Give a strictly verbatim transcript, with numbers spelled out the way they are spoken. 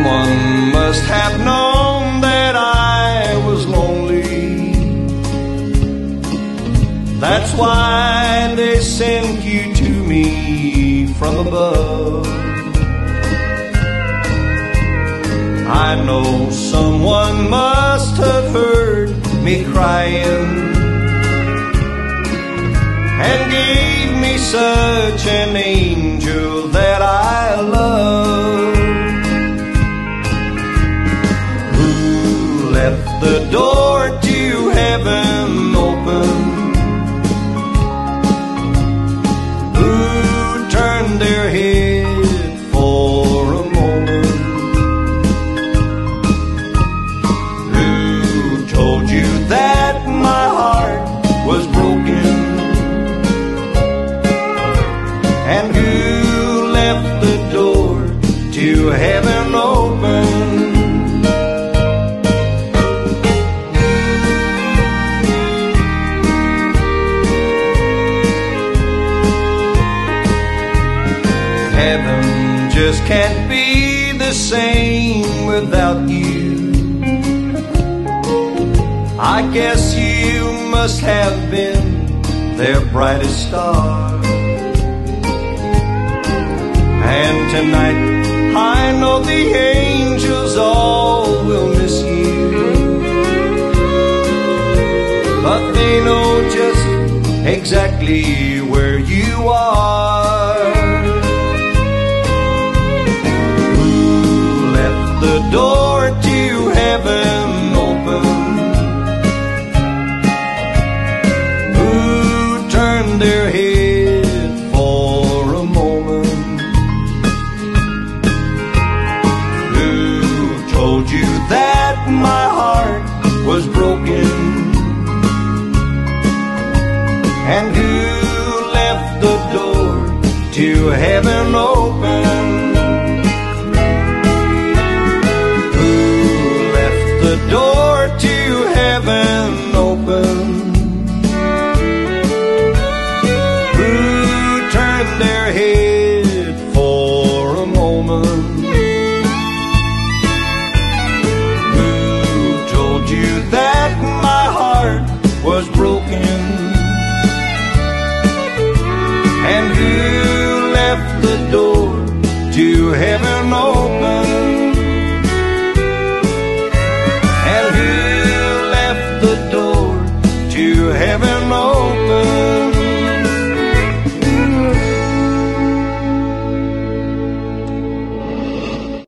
Someone must have known that I was lonely. That's why they sent you to me from above. I know someone must have heard me crying and gave me such an angel that I love, who left the door to heaven open, who turned their head for a moment, who told you that my heart was broken, and who left the door to heaven open. Heaven just can't be the same without you. I guess you must have been their brightest star. And tonight I know the angels all will miss you, but they know just exactly where you are. Who left the door to heaven open, who turned their head for a moment, told you that my heart was broken, and who left the door to heaven open, who left the door to heaven open, who turned their head for a moment, you that my heart was broken, and who left the door to heaven open, and who left the door to heaven open.